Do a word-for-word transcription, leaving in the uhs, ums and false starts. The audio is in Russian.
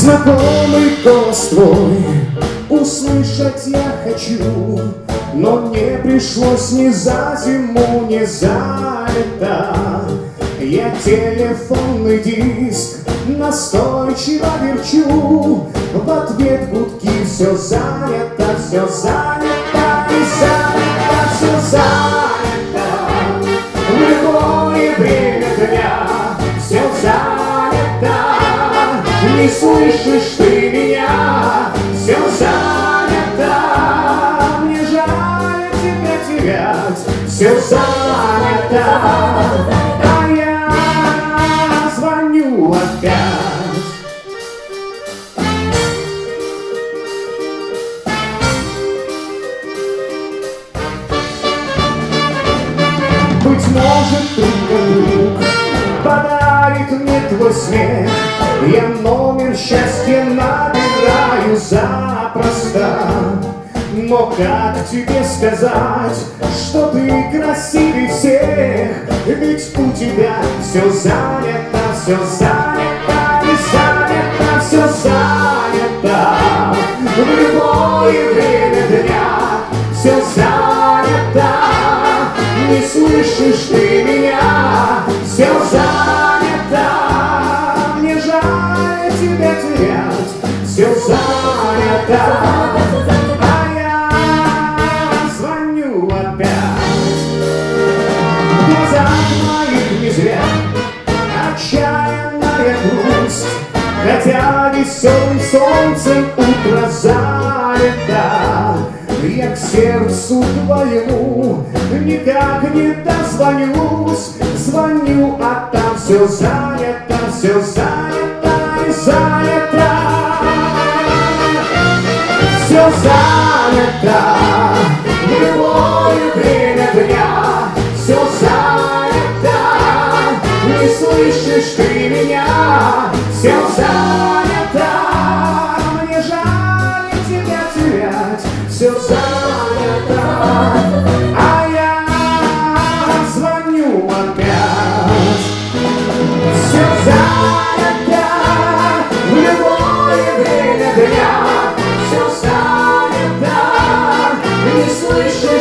Знакомый голос твой услышать я хочу, но мне пришлось ни за зиму, ни за лето. Я телефонный диск настойчиво верчу, в ответ гудки: все занято, все занято, и занято, все занято. В любое время дня все занято. Не слышишь ты меня, все занято. Мне жаль тебя терять, все занято. А я звоню опять. Быть может, только друг подарит мне твой смех. Я номер счастья набираю запросто. Но как тебе сказать, что ты красивей всех? Ведь у тебя все занято, все занято, и занято, все занято. В любое время дня все занято. Не слышишь ты меня, все занято. Мне жаль тебя терять, все занято. А я звоню опять. В глазах моих не зря отчаянная грусть, хотя веселым солнцем утро залито. Я к сердцу твоему никак не дозвонюсь. Звоню, а там все занято, все занято и занято. Все занято. В любое время дня все занято. Не слышишь ты меня, все занято. Мне жаль тебя терять, все занято. А я звоню опять. Все занято. В любое время дня все занято. Не слышу